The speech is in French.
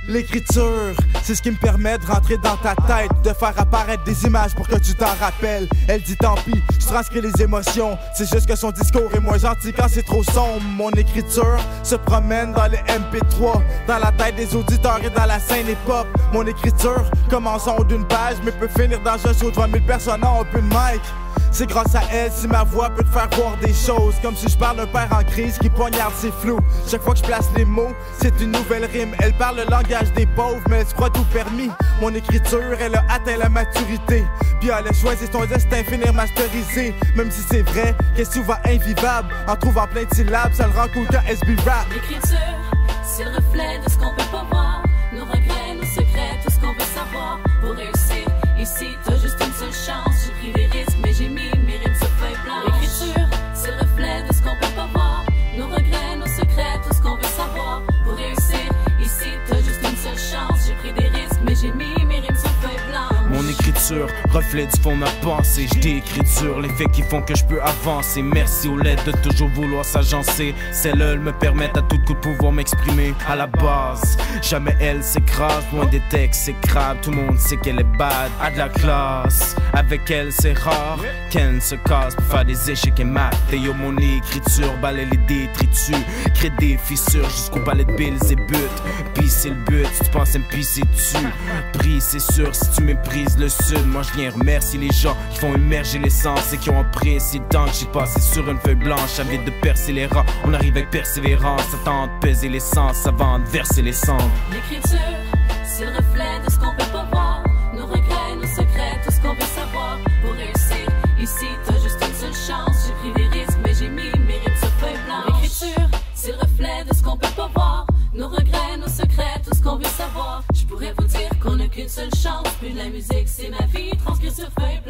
L'écriture, c'est ce qui me permet de rentrer dans ta tête, de faire apparaître des images pour que tu t'en rappelles. Elle dit tant pis, je transcris les émotions, c'est juste que son discours est moins gentil quand c'est trop sombre. Mon écriture se promène dans les MP3, dans la tête des auditeurs et dans la scène hip-hop. Mon écriture commence en haut d'une page, mais peut finir dans un show devant 1000 personnes en open mic. C'est grâce à elle si ma voix peut te faire voir des choses, comme si je parle d'un père en crise qui poignarde ses flous. Chaque fois que je place les mots, c'est une nouvelle rime. Elle parle le langage des pauvres, mais elle se croit tout permis. Mon écriture, elle a atteint la maturité, puis elle a choisi son destin finir masterisé. Même si c'est vrai qu'elle est souvent invivable, en trouvant plein de syllabes, ça le rend cool quand SB rap. L'écriture, c'est le reflet de ce qu'on peut pas voir, nos regrets, nos secrets, tout ce qu'on veut savoir. Pour réussir, ici t'as juste une seule chance. J'ai pris des risques, mais j'ai mis mes rimes sur feuille blanche. L'écriture, c'est le reflet de ce qu'on peut pas voir, nos regrets, nos secrets, tout ce qu'on veut savoir. Pour réussir, ici t'as juste une seule chance. J'ai pris des risques, mais j'ai mis mes rimes sur feuille blanche. Mon écriture, reflet du fond de ma pensée. Je d'écriture, les faits qui font que je peux avancer. Merci aux lettres de toujours vouloir s'agencer. Celles-là me permettent à tout coup de pouvoir m'exprimer. À la base, jamais elle s'écrase. Loin des textes, c'est grave. Tout le monde sait qu'elle est bad, a de la classe. Avec elle, c'est rare qu'elle se casse pour faire des échecs et maths. Et yo, mon écriture, balaye les détritus, crée des fissures jusqu'au balai de billes et buts. Pis c'est le but, si tu penses à me pisser dessus. Pris, c'est sûr, si tu méprises le sud. Moi je viens remercier les gens qui font émerger l'essence et qui ont apprécié le temps que j'ai passé sur une feuille blanche. Avant de percer les rangs, on arrive avec persévérance. Ça tente de peser l'essence avant de verser les cendres. L'écriture, c'est le reflet de ce qu'on peut pas voir, nos regrets, nos secrets, tout ce qu'on veut savoir. Pour réussir, ici t'as juste une seule chance. J'ai pris des risques, mais j'ai mis mes rimes sur feuille blanche. L'écriture, c'est le reflet de ce qu'on peut pas voir, nos regrets, nos secrets, tout ce qu'on veut savoir. Je pourrais vous dire qu'on n'a qu'une seule chance, puis la musique c'est ma vie, transcrite sur feuille blanche.